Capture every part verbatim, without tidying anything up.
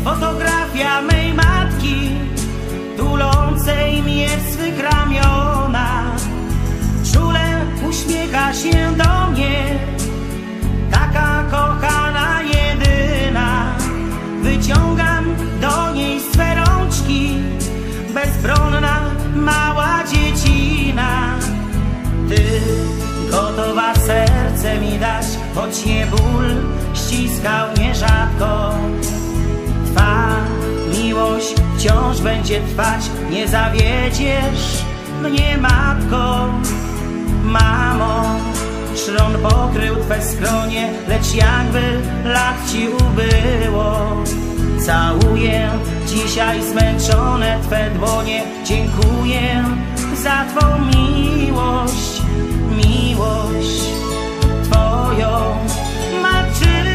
fotografia mej matki, tulącej mnie w swych ramionach. Czule uśmiecha się do mnie, taka kochana jedyna. Wyciągam do niej swe rączki, bezbronna mała dziecina. Ty gotowa serce mi dać, choć nie ból ściskał nierzadko. Twa miłość wciąż będzie trwać, nie zawiedziesz mnie, matko. Mamo, szron pokrył twe skronie, lecz jakby lat ci ubyło. Całuję dzisiaj zmęczone twe dłonie, dziękuję za twą miłość, miłość twoją matczyną.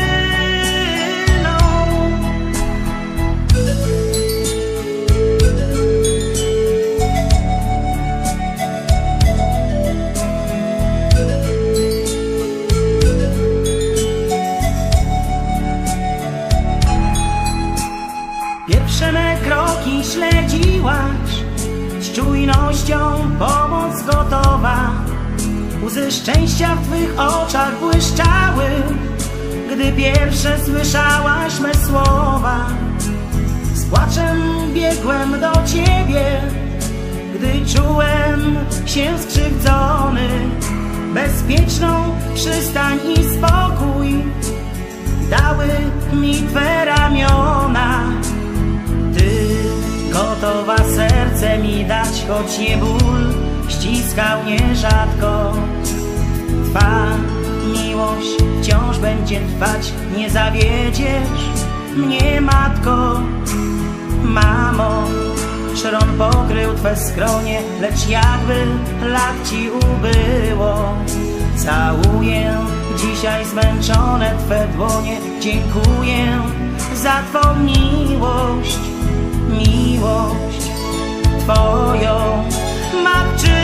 Pierwsze me kroki śledziłaś, z czujnością pomoc gotowa. Łzy szczęścia w twych oczach błyszczały, gdy pierwsze słyszałaś me słowa. Z płaczem biegłem do ciebie, gdy czułem się skrzywdzony. Bezpieczną przystań i spokój dały mi twe ramiona. Ty gotowa serce mi dać, choć nie ból ściskał nierzadko. Twa miłość wciąż będzie trwać, nie zawiedziesz mnie, matko. Mamo, szron pokrył twe skronie, lecz jakby lat ci ubyło. Całuję dzisiaj zmęczone twe dłonie, dziękuję za twą miłość, miłość twoją matczyną.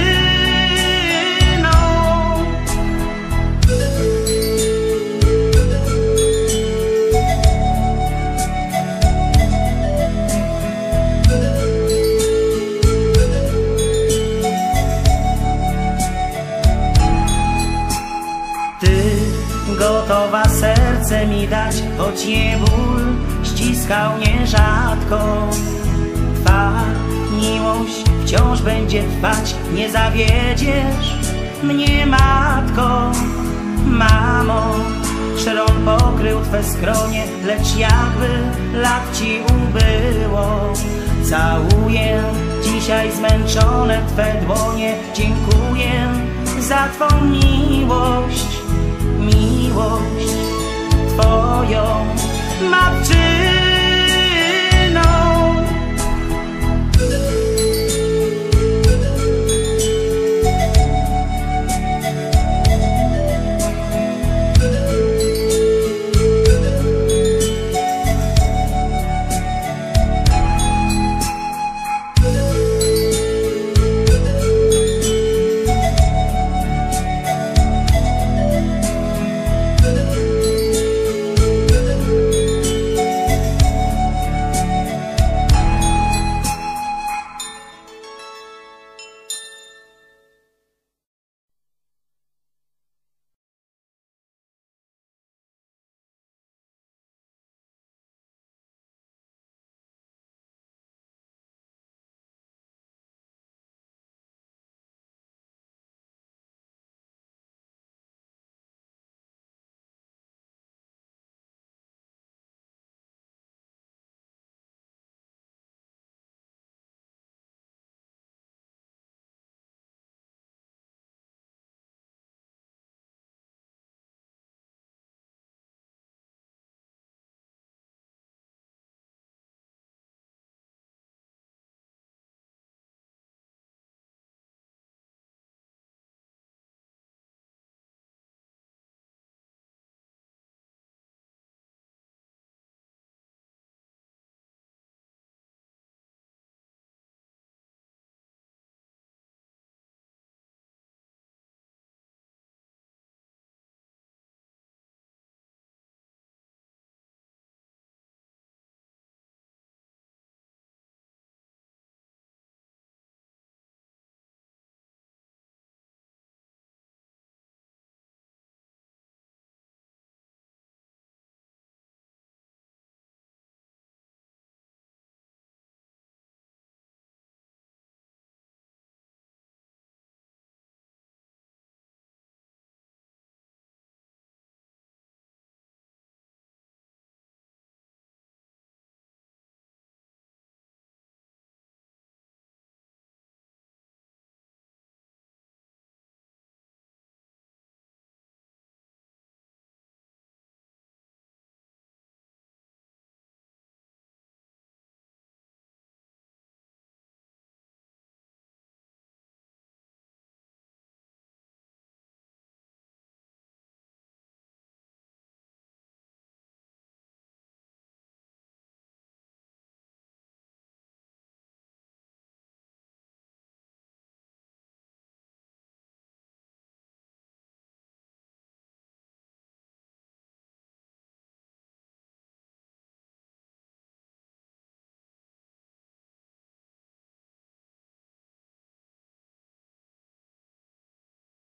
Ty gotowa serce mi dać, choć nie ból ściskał nierzadko. Twa miłość wciąż będzie trwać, nie zawiedziesz mnie, matko. Mamo, szron pokrył twe skronie, lecz jakby lat ci ubyło. Całuję dzisiaj zmęczone twe dłonie, dziękuję za twą miłość, miłość twoją matczyną.